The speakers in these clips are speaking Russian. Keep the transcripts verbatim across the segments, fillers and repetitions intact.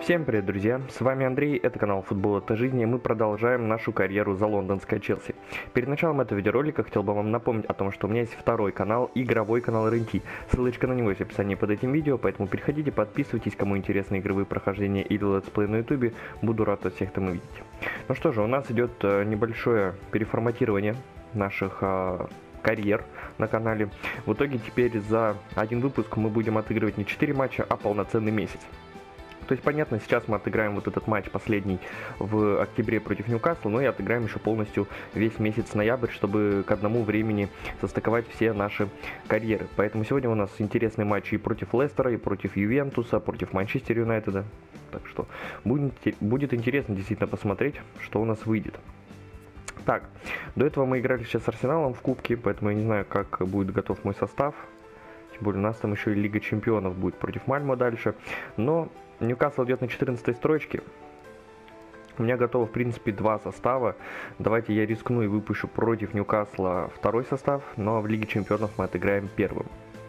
Всем привет, друзья! С вами Андрей, это канал Футбол это жизнь, и мы продолжаем нашу карьеру за лондонской Челси. Перед началом этого видеоролика хотел бы вам напомнить о том, что у меня есть второй канал, игровой канал эр эн ти. Ссылочка на него есть в описании под этим видео, поэтому переходите, подписывайтесь, кому интересны игровые прохождения или летсплей на ютубе, буду рад вас всех там увидеть. Ну что же, у нас идет небольшое переформатирование наших а, карьер на канале. В итоге теперь за один выпуск мы будем отыгрывать не четыре матча, а полноценный месяц. То есть, понятно, сейчас мы отыграем вот этот матч последний в октябре против Ньюкасла, но и отыграем еще полностью весь месяц ноябрь, чтобы к одному времени состыковать все наши карьеры. Поэтому сегодня у нас интересные матчи и против Лестера, и против Ювентуса, против Манчестер Юнайтеда. Так что будет, будет интересно действительно посмотреть, что у нас выйдет. Так, до этого мы играли сейчас с Арсеналом в кубке, поэтому я не знаю, как будет готов мой состав. Тем более у нас там еще и Лига Чемпионов будет против Мальмо дальше. Но Ньюкасл идет на четырнадцатой строчке. У меня готово, в принципе, два состава. Давайте я рискну и выпущу против Ньюкасла второй состав, но в Лиге Чемпионов мы отыграем первым.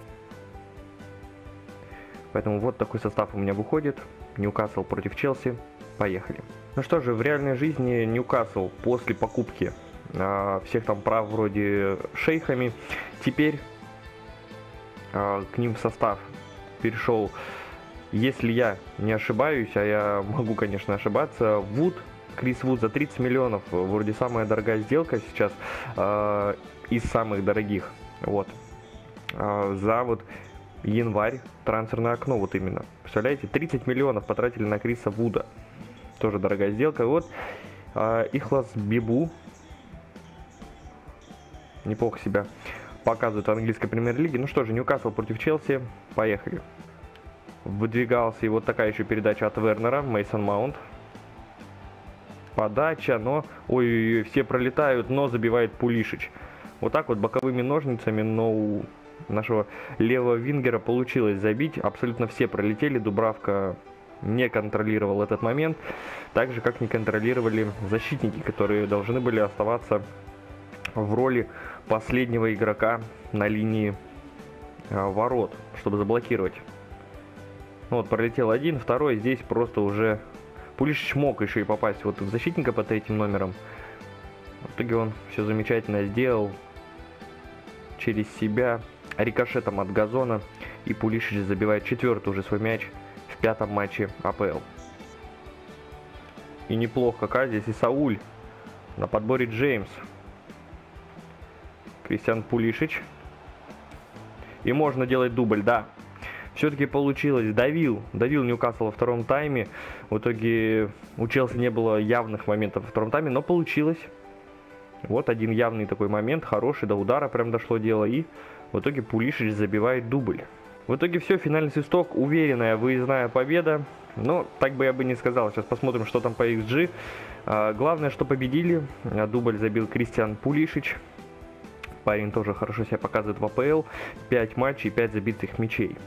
Поэтому вот такой состав у меня выходит. Ньюкасл против Челси. Поехали. Ну что же, в реальной жизни Ньюкасл после покупки э, всех там прав вроде шейхами, теперь э, к ним в состав перешел, если я не ошибаюсь, а я могу, конечно, ошибаться, Вуд, Крис Вуд за тридцать миллионов, вроде самая дорогая сделка сейчас, э, из самых дорогих, вот, э, за вот январь, трансферное окно, вот именно, представляете, тридцать миллионов потратили на Криса Вуда, тоже дорогая сделка, вот, э, Ихлас Бибу, неплохо себя показывает в английской премьер-лиге. Ну что же, Ньюкасл против Челси, поехали. Выдвигался и вот такая еще передача от Вернера, Мейсон Маунт. Подача, но... Ой-ой-ой, все пролетают, но забивает Пулишич. Вот так вот боковыми ножницами, но у нашего левого вингера получилось забить. Абсолютно все пролетели, Дубравка не контролировал этот момент. Так же, как не контролировали защитники, которые должны были оставаться в роли последнего игрока на линии а, ворот, чтобы заблокировать. Вот, пролетел один, второй, здесь просто уже Пулишич мог еще и попасть вот в защитника по третьим номерам. В итоге он все замечательно сделал через себя, рикошетом от газона, и Пулишич забивает четвертый уже свой мяч в пятом матче а пэ эл. И неплохо, как здесь и Сауль, на подборе Джеймс, Кристиан Пулишич, и можно делать дубль, да. Все-таки получилось, давил, давил Ньюкасл во втором тайме. В итоге у Челси не было явных моментов во втором тайме, но получилось. Вот один явный такой момент, хороший, до удара прям дошло дело. И в итоге Пулишич забивает дубль. В итоге все, финальный свисток, уверенная выездная победа. Но так бы я бы не сказал, сейчас посмотрим, что там по икс джи. А, главное, что победили, дубль забил Кристиан Пулишич. Парень тоже хорошо себя показывает в а пэ эл. пять матчей, пять забитых мячей.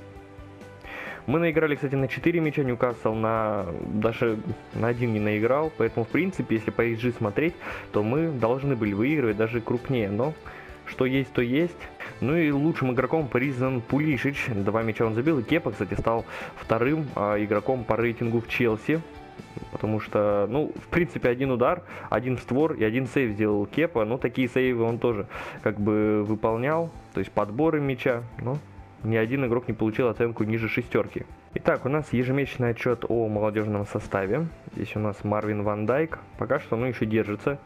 Мы наиграли, кстати, на четыре мяча, Ньюкасл на даже на один не наиграл, поэтому, в принципе, если по икс джи смотреть, то мы должны были выигрывать даже крупнее, но что есть, то есть. Ну и лучшим игроком признан Пулишич, два мяча он забил, и Кепа, кстати, стал вторым а, игроком по рейтингу в Челси, потому что, ну, в принципе, один удар, один в створ и один сейв сделал Кепа, но такие сейвы он тоже как бы выполнял, то есть подборы мяча, но... Ни один игрок не получил оценку ниже шестерки. Итак, у нас ежемесячный отчет о молодежном составе. Здесь у нас Марвин Ван Дайк. Пока что он еще держится.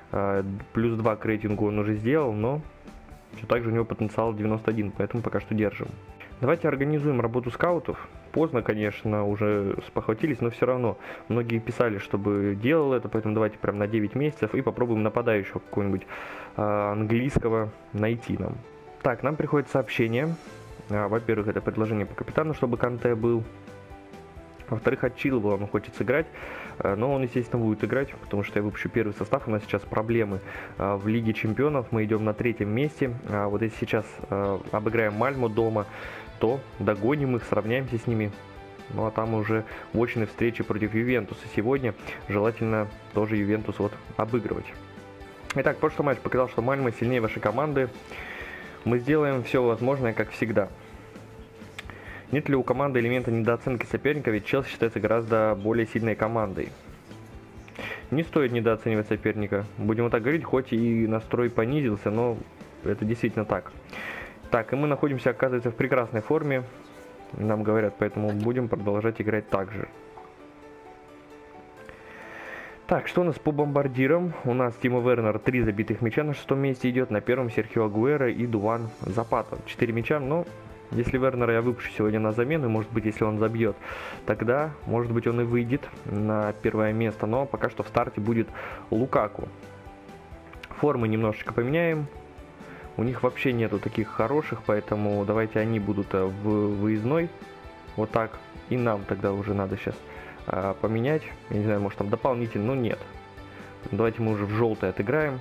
Плюс два к рейтингу он уже сделал, но все так же у него потенциал девяносто один, поэтому пока что держим. Давайте организуем работу скаутов. Поздно, конечно, уже спохватились, но все равно многие писали, чтобы делал это, поэтому давайте прям на девять месяцев и попробуем нападающего какого-нибудь английского найти нам. Так, нам приходит сообщение. Во-первых, это предложение по капитану, чтобы Канте был. Во-вторых, от Чилвелла он хочет сыграть. Но он, естественно, будет играть, потому что я выпущу первый состав. У нас сейчас проблемы в Лиге Чемпионов. Мы идем на третьем месте. Вот если сейчас обыграем Мальмо дома, то догоним их, сравняемся с ними. Ну а там уже в очной встрече против Ювентуса сегодня. Желательно тоже Ювентус вот обыгрывать. Итак, прошлый матч показал, что Мальмо сильнее вашей команды. Мы сделаем все возможное, как всегда. Нет ли у команды элемента недооценки соперника, ведь Челси считается гораздо более сильной командой? Не стоит недооценивать соперника. Будем вот так говорить, хоть и настрой понизился, но это действительно так. Так, и мы находимся, оказывается, в прекрасной форме. Нам говорят, поэтому будем продолжать играть так же. Так, что у нас по бомбардирам? У нас Тимо Вернер, три забитых мяча на шестом месте идет. На первом Серхио Агуэро и Дуван Запата. четыре мяча, но если Вернера я выпущу сегодня на замену, может быть, если он забьет, тогда, может быть, он и выйдет на первое место. Но пока что в старте будет Лукаку. Формы немножечко поменяем. У них вообще нету таких хороших, поэтому давайте они будут в выездной. Вот так. И нам тогда уже надо сейчас а, поменять. Я не знаю, может там дополнительно, но нет. Давайте мы уже в желтый отыграем.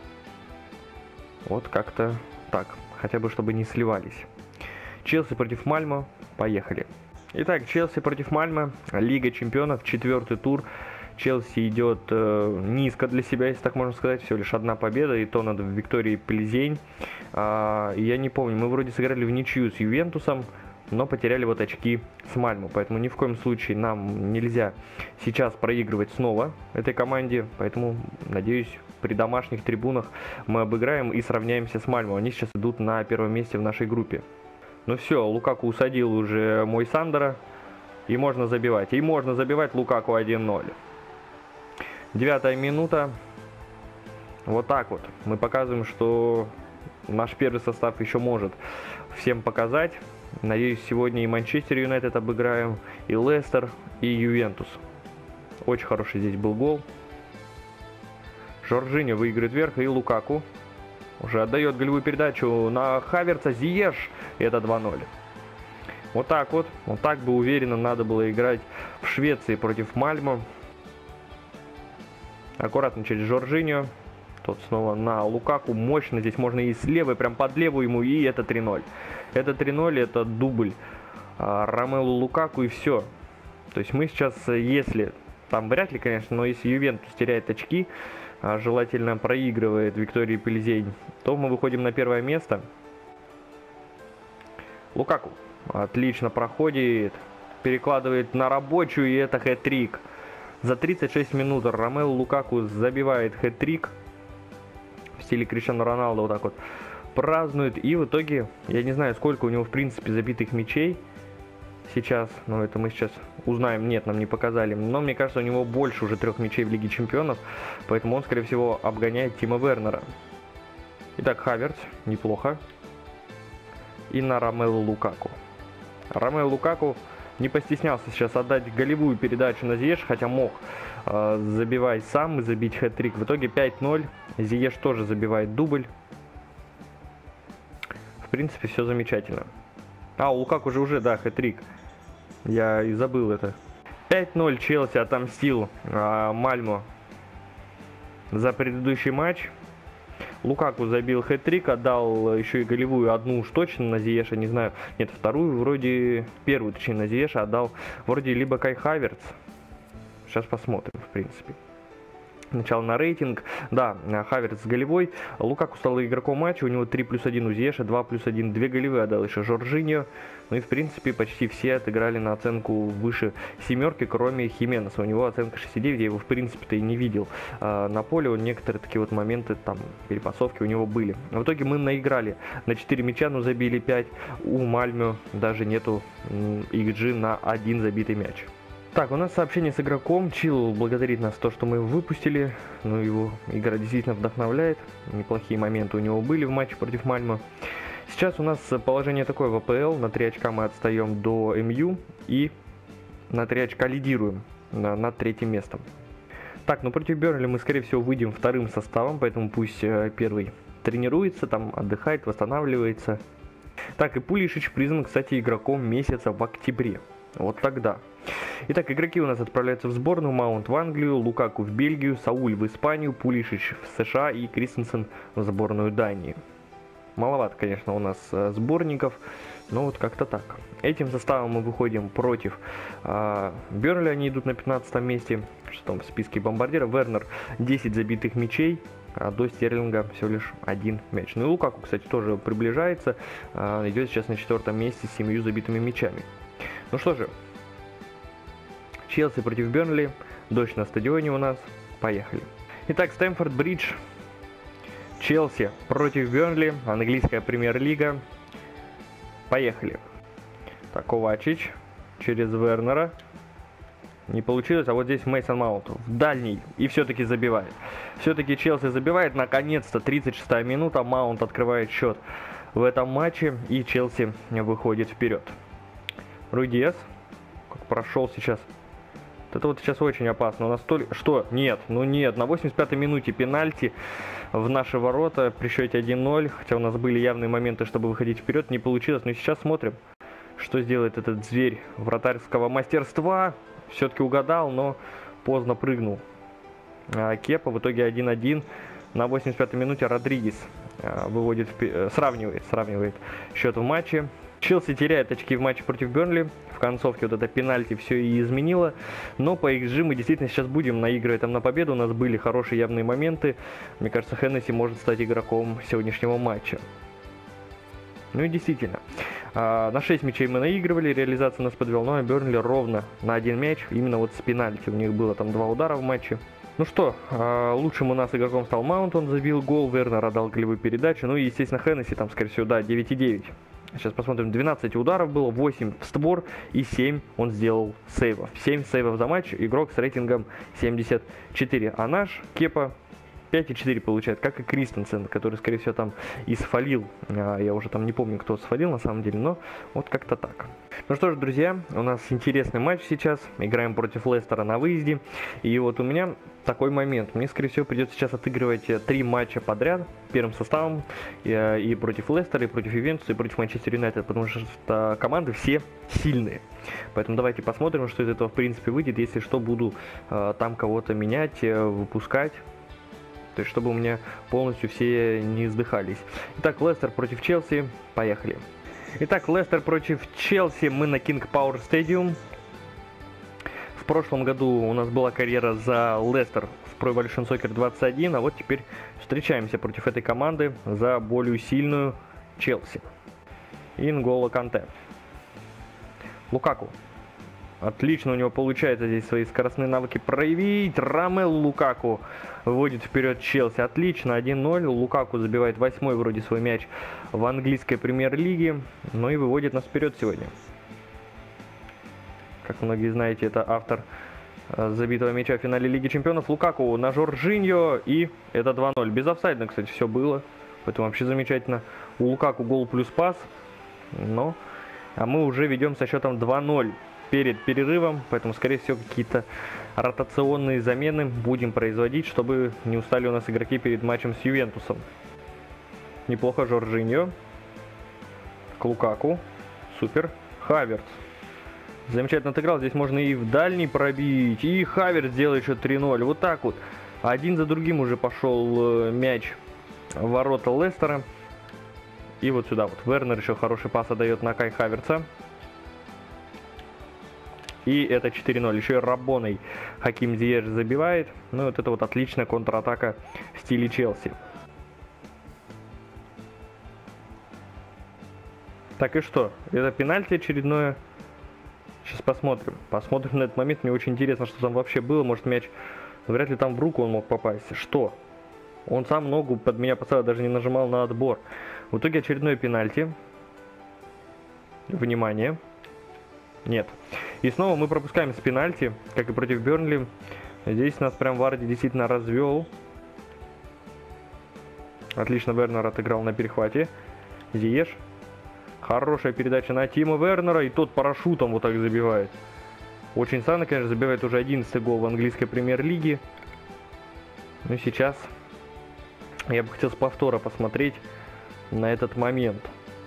Вот как-то так. Хотя бы чтобы не сливались. Челси против Мальмо. Поехали. Итак, Челси против Мальмо. Лига чемпионов. Четвертый тур. Челси идет э, низко для себя, если так можно сказать. Всего лишь одна победа, и то над Викторией Плезень. А, я не помню, мы вроде сыграли в ничью с Ювентусом, но потеряли вот очки с Мальмо. Поэтому ни в коем случае нам нельзя сейчас проигрывать снова этой команде. Поэтому, надеюсь, при домашних трибунах мы обыграем и сравняемся с Мальмо. Они сейчас идут на первом месте в нашей группе. Ну все, Лукаку усадил уже мой Сандера. И можно забивать. И можно забивать Лукаку один ноль. Девятая минута. Вот так вот. Мы показываем, что наш первый состав еще может всем показать. Надеюсь, сегодня и Манчестер Юнайтед обыграем, и Лестер, и Ювентус. Очень хороший здесь был гол. Жоржиньо выигрывает вверх, и Лукаку уже отдает голевую передачу на Хаверца. Зиеш. И это два ноль. Вот так вот. Вот так бы уверенно надо было играть в Швеции против Мальмо. Аккуратно через Жоржиньо. Тот снова на Лукаку. Мощно. Здесь можно и слева, прям под левую ему. И это три ноль. Это три ноль, это дубль а, Ромелу Лукаку, и все. То есть мы сейчас, если... Там вряд ли, конечно, но если Ювентус теряет очки, а, желательно проигрывает Виктории Плезень, то мы выходим на первое место. Лукаку отлично проходит. Перекладывает на рабочую, и это хэт-трик. За тридцать шесть минут Ромелу Лукаку забивает хэт-трик в стиле Криштиану Роналдо, вот так вот празднует. И в итоге, я не знаю, сколько у него в принципе забитых мячей сейчас, но это мы сейчас узнаем. Нет, нам не показали, но мне кажется, у него больше уже трех мячей в Лиге Чемпионов, поэтому он, скорее всего, обгоняет Тима Вернера. Итак, Хаверц, неплохо. И на Ромелу Лукаку. Ромелу Лукаку не постеснялся сейчас отдать голевую передачу на Зиеш, хотя мог э, забивать сам и забить хэт-трик. В итоге пять ноль. Зиеш тоже забивает дубль. В принципе, все замечательно. А, у Лукаку же уже, да, хэт-трик. Я и забыл это. пять ноль Челси отомстил э, Мальмо за предыдущий матч. Лукаку забил хэт-трик, отдал еще и голевую одну уж точно на Зиеша, не знаю, нет, вторую вроде, первую точнее на Зиеша отдал вроде либо Кай Хаверц. Сейчас посмотрим, в принципе. Начало на рейтинг. Да, Хаверц с голевой. Лукаку стал игроком матча. У него три плюс один у Зиеша, два плюс один, две голевые отдал еще Жоржиньо. Ну и в принципе почти все отыграли на оценку выше семерки, кроме Хименеса. У него оценка шесть и девять. Я его в принципе-то и не видел а, на поле. Некоторые такие вот моменты, там, перепасовки у него были. В итоге мы наиграли на четыре мяча, но забили пять. У Мальмё даже нету икс джи на один забитый мяч. Так, у нас сообщение с игроком. Чил благодарит нас за то, что мы его выпустили. Ну, его игра действительно вдохновляет. Неплохие моменты у него были в матче против Мальмо. Сейчас у нас положение такое в а пэ эл. На три очка мы отстаем до эм ю. И на три очка лидируем на, над третьим местом. Так, ну против Бернли мы, скорее всего, выйдем вторым составом. Поэтому пусть э, первый тренируется, там отдыхает, восстанавливается. Так, и Пулишич признан, кстати, игроком месяца в октябре. Вот тогда. Итак, игроки у нас отправляются в сборную. Маунт в Англию, Лукаку в Бельгию, Сауль в Испанию, Пулишич в США и Кристенсен в сборную Дании. Маловато, конечно, у нас э, сборников, но вот как-то так. Этим составом мы выходим против э, Бернли, они идут на пятнадцатом месте, что там в списке бомбардира. Вернер десять забитых мячей, а до Стерлинга всего лишь один мяч. Ну и Лукаку, кстати, тоже приближается, идет сейчас на четвертом месте с семью забитыми мячами. Ну что же, Челси против Бернли, дождь на стадионе у нас, поехали. Итак, Стэмфорд Бридж, Челси против Бернли, английская премьер-лига, поехали. Так, Ковачич через Вернера. Не получилось, а вот здесь Мейсон Маунт в дальний и все-таки забивает. Все-таки Челси забивает, наконец-то, тридцать шестая минута, Маунт открывает счет в этом матче и Челси выходит вперед. Руй Диас, как прошел сейчас. Вот это вот сейчас очень опасно. У нас то ли... Что? Нет, ну нет, на восемьдесят пятой минуте пенальти в наши ворота при счете один ноль, хотя у нас были явные моменты, чтобы выходить вперед, не получилось, но сейчас смотрим, что сделает этот зверь вратарского мастерства. Все-таки угадал, но поздно прыгнул. А Кепа в итоге один один. На восемьдесят пятой минуте Родригес выводит, сравнивает, сравнивает счет в матче. Челси теряет очки в матче против Бернли. В концовке вот это пенальти все и изменило. Но по икс джи мы действительно сейчас будем наигрывать там на победу. У нас были хорошие явные моменты. Мне кажется, Хеннесси может стать игроком сегодняшнего матча. Ну и действительно, на шесть мячей мы наигрывали, реализация нас подвела, но Бернли ровно на один мяч, именно вот с пенальти. У них было там два удара в матче. Ну что, лучшим у нас игроком стал Маунт, он забил гол, Вернер отдал голевую передачу, ну и, естественно, Хеннесси там, скорее всего, да, девять и девять. Сейчас посмотрим, двенадцать ударов было, восемь в створ и семь он сделал сейвов. семь сейвов за матч, игрок с рейтингом семьдесят четыре, а наш Кепа пять и четыре получает, как и Кристенсен, который, скорее всего, там и сфалил. Я уже там не помню, кто сфалил на самом деле, но вот как-то так. Ну что ж, друзья, у нас интересный матч сейчас. Играем против Лестера на выезде. И вот у меня такой момент. Мне, скорее всего, придется сейчас отыгрывать три матча подряд первым составом. И, и против Лестера, и против Ювентуса, и против Манчестер Юнайтед, потому что команды все сильные. Поэтому давайте посмотрим, что из этого, в принципе, выйдет. Если что, буду э, там кого-то менять, э, выпускать. То есть, чтобы у меня полностью все не издыхались. Итак, Лестер против Челси. Поехали. Итак, Лестер против Челси. Мы на King Power Stadium. В прошлом году у нас была карьера за Лестер в Pro Evolution Soccer двадцать один. А вот теперь встречаемся против этой команды за более сильную Челси. Инголо Канте. Лукаку. Отлично у него получается здесь свои скоростные навыки проявить. Ромелу Лукаку выводит вперед Челси. Отлично, один ноль. Лукаку забивает восьмой вроде свой мяч в английской премьер-лиге. Ну и выводит нас вперед сегодня. Как многие знаете, это автор забитого мяча в финале Лиги Чемпионов. Лукаку на Жоржиньо. И это два ноль. Без офсайда, кстати, все было. Поэтому вообще замечательно. У Лукаку гол плюс пас. Но... А мы уже ведем со счетом два ноль. Перед перерывом, поэтому, скорее всего, какие-то ротационные замены будем производить, чтобы не устали у нас игроки перед матчем с Ювентусом. Неплохо Жоржиньо. К Лукаку. Супер. Хаверц. Замечательно отыграл. Здесь можно и в дальний пробить. И Хаверц делает еще три ноль. Вот так вот. Один за другим уже пошел мяч в ворота Лестера. И вот сюда вот. Вернер еще хороший пас отдает на Кай Хаверца. И это четыре ноль. Еще и Рабоной Хаким Зиеш забивает. Ну, вот это вот отличная контратака в стиле Челси. Так и что? Это пенальти очередное. Сейчас посмотрим. Посмотрим на этот момент. Мне очень интересно, что там вообще было. Может, мяч... Вряд ли там в руку он мог попасть. Что? Он сам ногу под меня поставил, даже не нажимал на отбор. В итоге очередное пенальти. Внимание. Нет. И снова мы пропускаем с пенальти, как и против Бернли. Здесь нас прям Варди действительно развел. Отлично Вернер отыграл на перехвате. Зиеш. Хорошая передача на Тима Вернера. И тот парашютом вот так забивает. Очень странно, конечно, забивает уже одиннадцатый гол в английской премьер-лиге. Ну и сейчас я бы хотел с повтора посмотреть на этот момент.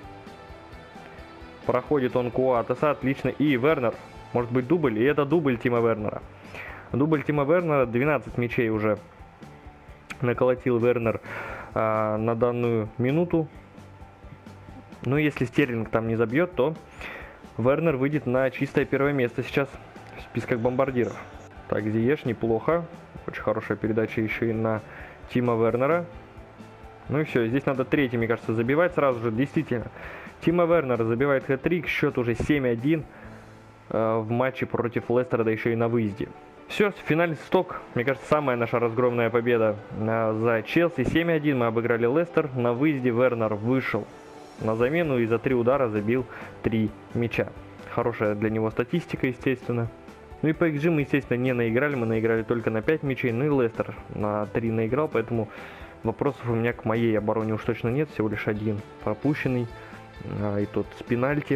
Проходит он Куатеса, отлично. И Вернер, может быть дубль, и это дубль Тима Вернера. Дубль Тима Вернера, двенадцать мячей уже наколотил Вернер а, на данную минуту. Ну, если Стерлинг там не забьет, то Вернер выйдет на чистое первое место сейчас в списках бомбардиров. Так, Зиеш неплохо. Очень хорошая передача еще и на Тима Вернера. Ну и все, здесь надо третий, мне кажется, забивать сразу же. Действительно, Тима Вернера забивает хэт-трик, счет уже семь один э, в матче против Лестера, да еще и на выезде. Все, финальный сток, мне кажется, самая наша разгромная победа э, за Челси. семь один мы обыграли Лестер, на выезде Вернер вышел на замену и за три удара забил три мяча. Хорошая для него статистика, естественно. Ну и по икс джи мы, естественно, не наиграли, мы наиграли только на пять мячей, ну и Лестер на три наиграл, поэтому вопросов у меня к моей обороне уж точно нет, всего лишь один пропущенный, а, и тот с пенальти.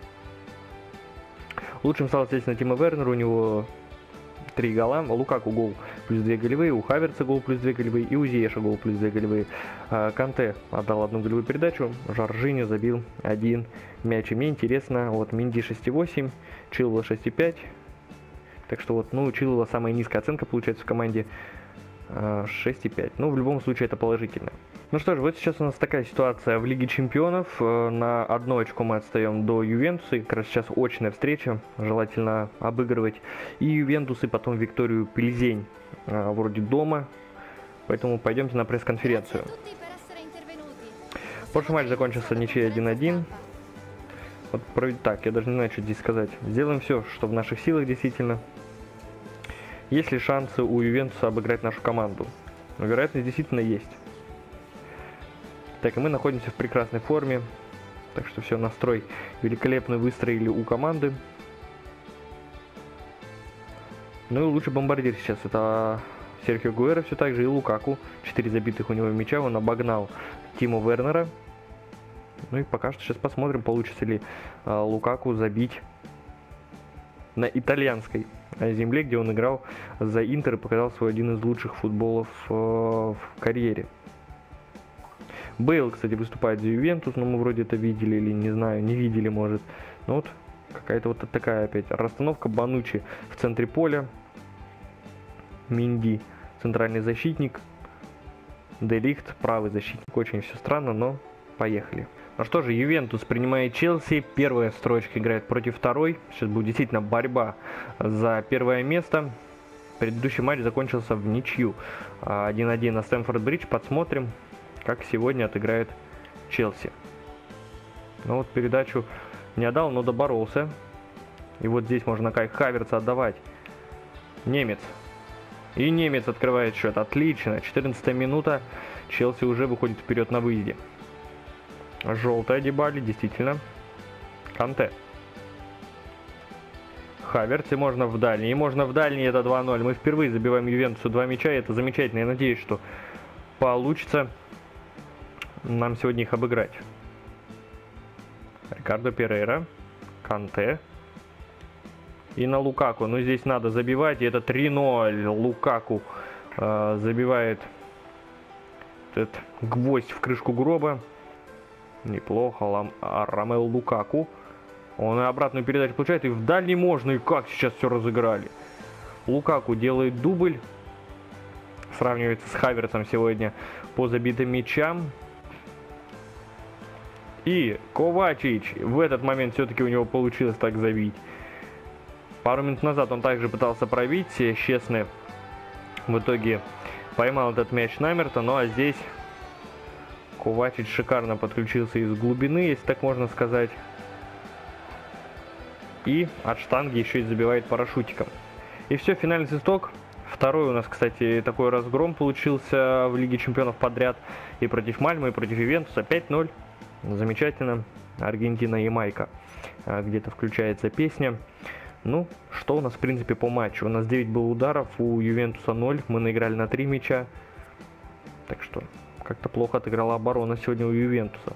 Лучшим стал, естественно, Тима Вернер, у него три гола, Лукаку гол плюс две голевые, у Хаверца гол плюс две голевые и у Зиеша гол плюс две голевые. А, Канте отдал одну голевую передачу, Жоржиньо забил один мяч. И мне интересно, вот Минди шесть восемь, Чилвелл шесть пять, так что вот, ну, у Чилвелла самая низкая оценка получается в команде, шесть пять. Ну, в любом случае, это положительно. Ну что ж, вот сейчас у нас такая ситуация в Лиге Чемпионов. На одно очко мы отстаем до Ювентуса. И как раз сейчас очная встреча. Желательно обыгрывать и Ювентус, и потом Викторию Пльзень. Вроде дома. Поэтому пойдемте на пресс-конференцию. Прошлый матч закончился ничьей один один. Вот так, я даже не знаю, что здесь сказать. Сделаем все, что в наших силах действительно. Есть ли шансы у Ювентуса обыграть нашу команду? Ну, вероятность действительно есть. Так, и мы находимся в прекрасной форме. Так что все, настрой великолепно выстроили у команды. Ну и лучший бомбардир сейчас это Серхио Агуэро, все так же, и Лукаку. четыре забитых у него мяча, он обогнал Тиму Вернера. Ну и пока что сейчас посмотрим, получится ли а, Лукаку забить на итальянской земле, где он играл за Интер и показал свой один из лучших футболов э, в карьере. Бейл, кстати, выступает за Ювентус, но мы вроде это видели или не знаю, не видели, может. Ну вот, какая-то вот такая опять расстановка. Банучи в центре поля. Минди, центральный защитник. Де Лихт, правый защитник. Очень все странно, но поехали. Ну что же, Ювентус принимает Челси. Первая строчка играет против второй. Сейчас будет действительно борьба за первое место. Предыдущий матч закончился в ничью. один один на Стэмфорд-Бридж. Подсмотрим, как сегодня отыграет Челси. Ну вот передачу не отдал, но доборолся. И вот здесь можно Кай Хаверца отдавать. Немец. И немец открывает счет. Отлично. четырнадцатая минута. Челси уже выходит вперед на выезде. Желтая Дибали, действительно. Канте. Хаверц, и можно в дальний. И можно в дальний, это два ноль. Мы впервые забиваем Ювентусу два мяча, и это замечательно. Я надеюсь, что получится нам сегодня их обыграть. Рикардо Перейра. Канте. И на Лукаку. Но здесь надо забивать, и это три ноль. Лукаку э, забивает этот гвоздь в крышку гроба. Неплохо. Лам... А, Ромео Лукаку. Он и обратную передачу получает. И в дальний можно. И как сейчас все разыграли. Лукаку делает дубль. Сравнивается с Хаверцем сегодня по забитым мячам. И Ковачич. В этот момент все-таки у него получилось так забить. Пару минут назад он также пытался пробить. Честно, в итоге поймал этот мяч намертво. Ну а здесь Ковачич шикарно подключился из глубины, если так можно сказать. И от штанги еще и забивает парашютиком. И все, финальный свисток. Второй у нас, кстати, такой разгром получился в Лиге Чемпионов подряд. И против Мальмы, и против Ювентуса. пять ноль. Замечательно. Аргентина-Ямайка. Где-то включается песня. Ну, что у нас, в принципе, по матчу? У нас девять было ударов, у Ювентуса ноль. Мы наиграли на три мяча. Так что как-то плохо отыграла оборона сегодня у Ювентуса.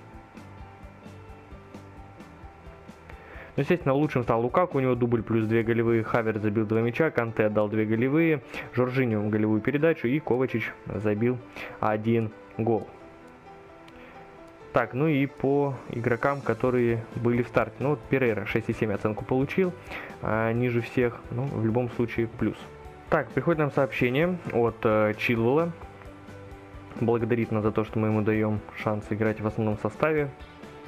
Ну, естественно, лучшим стал Лукаку, у него дубль плюс две голевые. Хаверц забил два мяча, Канте отдал две голевые. Жоржиньо голевую передачу, и Ковачич забил один гол. Так, ну и по игрокам, которые были в старте. Ну вот Перейра шесть и семь оценку получил, а ниже всех, ну в любом случае плюс. Так, приходит нам сообщение от э, Чилвелла. Благодарит нас за то, что мы ему даем шанс играть в основном составе.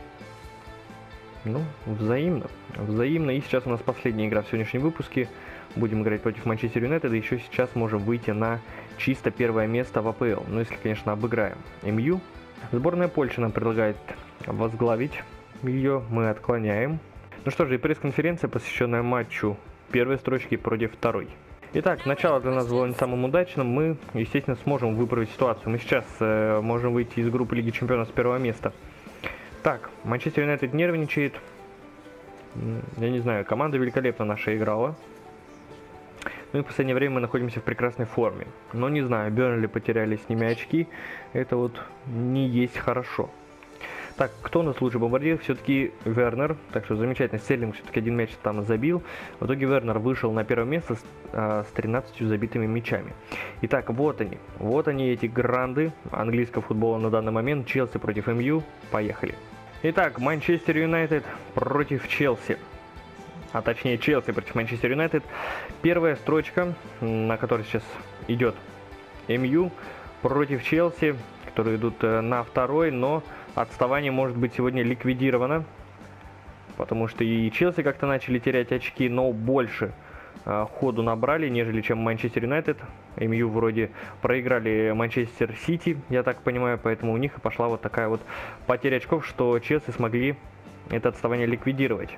Ну, взаимно. Взаимно. И сейчас у нас последняя игра в сегодняшнем выпуске. будем играть против Манчестер Юнайтед, и еще сейчас можем выйти на чисто первое место в А Пэ Эл. Ну, если, конечно, обыграем эм ю. Сборная Польши нам предлагает возглавить ее, мы отклоняем. Ну что же, и пресс-конференция, посвященная матчу первой строчки против второй. Итак, начало для нас было не самым удачным, мы, естественно, сможем выправить ситуацию. Мы сейчас э, можем выйти из группы Лиги Чемпионов с первого места. Так, Манчестер Юнайтед нервничает. Я не знаю, команда великолепно наша играла. Ну и в последнее время мы находимся в прекрасной форме. Но не знаю, Бернли потеряли с ними очки. Это вот не есть хорошо. Так, кто у нас лучший бомбардир? Все-таки Вернер. Так что замечательно, Стерлинг все-таки один мяч там забил. В итоге Вернер вышел на первое место с, а, с тринадцатью забитыми мячами. Итак, вот они. Вот они, эти гранды английского футбола на данный момент. Челси против эм ю. Поехали. Итак, Манчестер Юнайтед против Челси. А точнее, Челси против Манчестер Юнайтед. Первая строчка, на которой сейчас идет эм ю против Челси, которые идут на второй, но отставание может быть сегодня ликвидировано, потому что и Челси как-то начали терять очки, но больше э, ходу набрали, нежели чем Манчестер Юнайтед. эм ю вроде проиграли Манчестер Сити, я так понимаю, поэтому у них и пошла вот такая вот потеря очков, что Челси смогли это отставание ликвидировать.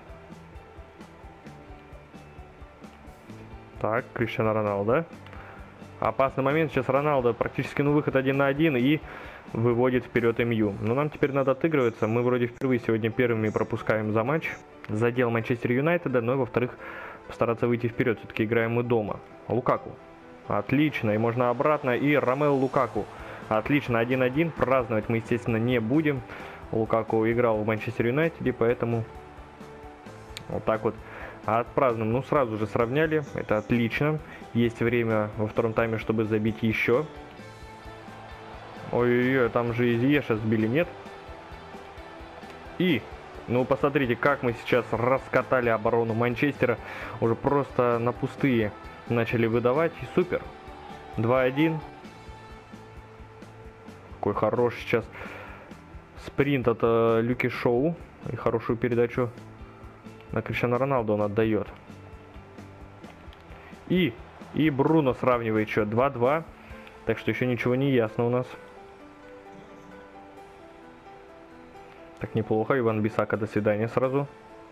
Так, Криштиану Роналдо. Опасный момент. Сейчас Роналдо практически ну выход один на один и выводит вперед эм ю. Но нам теперь надо отыгрываться. Мы вроде впервые сегодня первыми пропускаем за матч. Задел Манчестер Юнайтеда, но и во-вторых постараться выйти вперед. Все-таки играем мы дома. Лукаку. Отлично. И можно обратно. И Ромело Лукаку. Отлично. один один. Праздновать мы, естественно, не будем. Лукаку играл в Манчестер Юнайтеде, поэтому вот так вот отпразднуем. Ну, сразу же сравняли. Это отлично. Есть время во втором тайме, чтобы забить еще. Ой-ой-ой, там же из Еша сбили, нет? И, ну, посмотрите, как мы сейчас раскатали оборону Манчестера. Уже просто на пустые начали выдавать. И супер. два один. Какой хороший сейчас спринт от uh, Люки Шоу. И хорошую передачу на Криштиану Роналду он отдает. И, и Бруно сравнивает счет два два. Так что еще ничего не ясно у нас. Так, неплохо. Иван Бисака, до свидания сразу.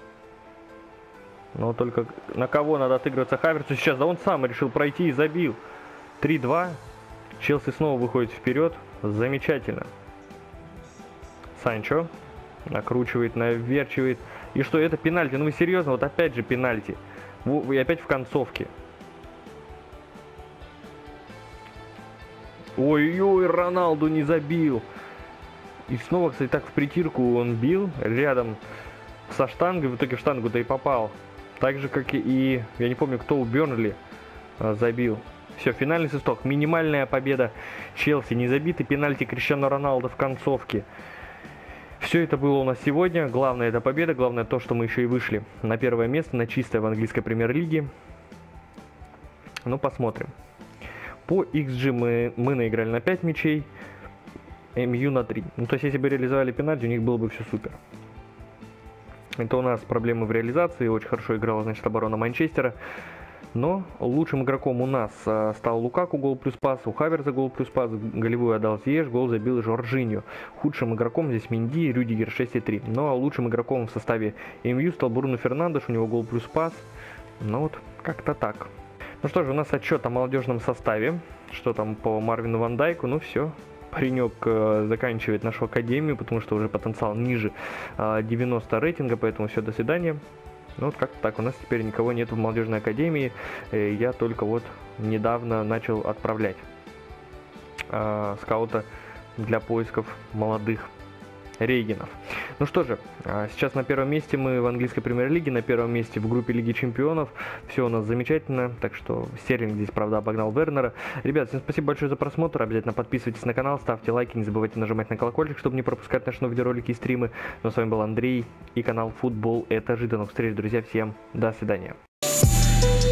Но только на кого надо отыгрываться Хаверцу сейчас? Да он сам решил пройти и забил. три два. Челси снова выходит вперед. Замечательно. Санчо накручивает, наверчивает. И что, это пенальти? Ну вы серьезно? Вот опять же пенальти. Вы опять в концовке. Ой-ой, Роналду не забил. И снова, кстати, так в притирку он бил. Рядом со штангой. В итоге в штангу-то и попал. Так же, как и... Я не помню, кто у Бернли забил. Все, финальный свисток. Минимальная победа Челси. Не забитый пенальти Криштиану Роналду в концовке. Все это было у нас сегодня. Главное это победа. Главное то, что мы еще и вышли на первое место, на чистое в английской премьер-лиге. Ну, посмотрим. По икс джи мы, мы наиграли на пять мячей. эм ю на три. Ну, то есть, если бы реализовали пенальти, у них было бы все супер. Это у нас проблемы в реализации. Очень хорошо играла, значит, оборона Манчестера. Но лучшим игроком у нас а, стал Лукаку, гол плюс пас, у Хаверса гол плюс пас, голевую отдал Зиеш, гол забил Жоржиньо. Худшим игроком здесь Менди, Рюдигер шесть и три. Ну а лучшим игроком в составе эм ю стал Бруно Фернандеш, у него гол плюс пас. Ну вот, как-то так. Ну что же, у нас отчет о молодежном составе. Что там по Марвину Ван Дайку, ну все. Паренек э, заканчивает нашу академию, потому что уже потенциал ниже э, девяносто рейтинга, поэтому все, до свидания. Ну вот как-то так, у нас теперь никого нет в молодежной академии, э, я только вот недавно начал отправлять э, скаута для поисков молодых рейгенов. Ну что же, сейчас на первом месте мы в английской премьер-лиге, на первом месте в группе Лиги Чемпионов. Все у нас замечательно, так что Стерлинг здесь, правда, обогнал Вернера. Ребят, всем спасибо большое за просмотр, обязательно подписывайтесь на канал, ставьте лайки, не забывайте нажимать на колокольчик, чтобы не пропускать наши новые видеоролики и стримы. Ну а с вами был Андрей и канал Футбол Этажи. До новых встреч, друзья, всем до свидания.